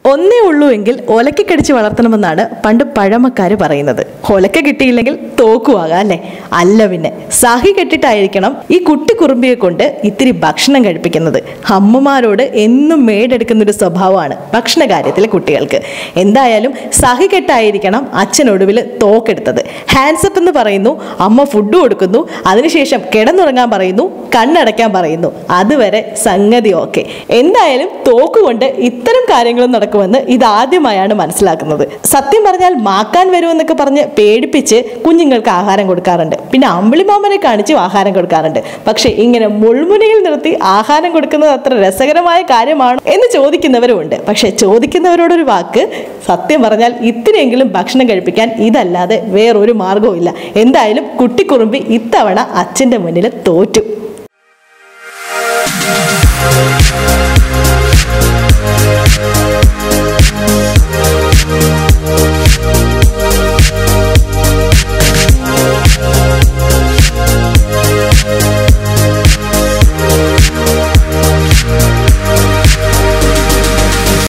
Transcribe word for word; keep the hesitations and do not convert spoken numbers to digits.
ഒന്നേ ഉള്ളൂ എങ്കിൽ ഒലക്ക കടിച്ച് വളർത്തണമെന്നാണ് പണ്ട് പഴമക്കാര് പറയുന്നത്. ഒലക്ക കിട്ടിയില്ലെങ്കിൽ തോക്കുവാകാം അല്ലെ? അല്ല പിന്നെ, സഹി കെട്ടിട്ടായിരിക്കണം ഈ കുട്ടി കുറുമ്പിയെ കൊണ്ട് ഇത്തിരി ഭക്ഷണം കഴിപ്പിക്കുന്നത്. അമ്മമാരോട് എന്നും മേടെടുക്കുന്ന ഒരു സ്വഭാവമാണ് ഭക്ഷണ കാര്യത്തിലെ കുട്ടികൾക്ക്. എന്തായാലും സഹി കെട്ടായിരിക്കണം അച്ഛനൊടുവിൽ തോക്കെടുത്തത്. ഹാൻഡ്സപ്പ് എന്ന് പറയുന്നു, അമ്മ ഫുഡ് കൊടുക്കുന്നു, അതിനുശേഷം കിടന്നുറങ്ങാൻ പറയുന്നു, കണ്ണടയ്ക്കാൻ പറയുന്നു. അതുവരെ സംഗതി ഓക്കെ. എന്തായാലും തോക്കുകൊണ്ട് ഇത്തരം കാര്യങ്ങളും നടക്കും ന്ന് ഇതാദ്യമായാണ് മനസ്സിലാക്കുന്നത്. സത്യം പറഞ്ഞാൽ മാക്കാൻ വരുമെന്നൊക്കെ പറഞ്ഞ് പേടിപ്പിച്ച് കുഞ്ഞുങ്ങൾക്ക് ആഹാരം കൊടുക്കാറുണ്ട്. പിന്നെ അമ്പിളിമാമനെ കാണിച്ച് ആഹാരം കൊടുക്കാറുണ്ട്. പക്ഷെ ഇങ്ങനെ മുൾമുനയിൽ നിർത്തി ആഹാരം കൊടുക്കുന്നത് അത്ര രസകരമായ കാര്യമാണോ എന്ന് ചോദിക്കുന്നവരുമുണ്ട്. പക്ഷെ ചോദിക്കുന്നവരോടൊരു വാക്ക്, സത്യം പറഞ്ഞാൽ ഇത്തിരിയെങ്കിലും ഭക്ഷണം കഴിപ്പിക്കാൻ ഇതല്ലാതെ വേറൊരു മാർഗവും ഇല്ല. എന്തായാലും കുട്ടിക്കുറുമ്പി ഇത്തവണ അച്ഛൻ്റെ മുന്നിൽ തോറ്റു.